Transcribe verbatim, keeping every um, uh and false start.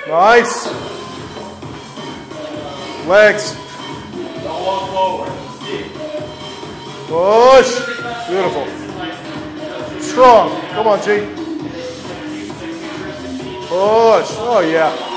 Nice. Legs. Push. Beautiful. Strong. Come on, G. Push. Oh, yeah.